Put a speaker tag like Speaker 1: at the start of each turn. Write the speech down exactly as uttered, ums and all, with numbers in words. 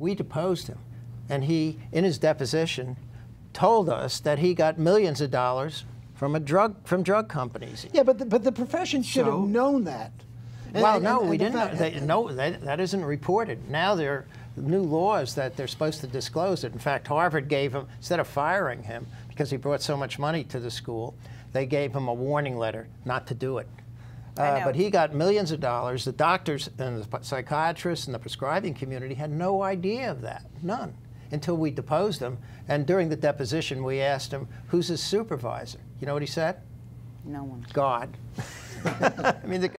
Speaker 1: We deposed him. And he, in his deposition, told us that he got millions of dollars from a drug from drug companies.
Speaker 2: Yeah, but the, but the profession should
Speaker 3: So?
Speaker 2: have known that. And,
Speaker 1: Well,
Speaker 2: and,
Speaker 1: no,
Speaker 2: and,
Speaker 1: we
Speaker 2: and the
Speaker 1: didn't.
Speaker 2: fact-
Speaker 1: They, no, that, that isn't reported. Now there are new laws that they're supposed to disclose it. In fact, Harvard gave him, instead of firing him because he brought so much money to the school, they gave him a warning letter not to do it.
Speaker 4: I
Speaker 1: Uh,
Speaker 4: know.
Speaker 1: but he got millions of dollars. The doctors and the psychiatrists and the prescribing community had no idea of that, none, until we deposed him. And during the deposition, we asked him, who's his supervisor? You know what he said?
Speaker 4: No one.
Speaker 1: God. I mean, the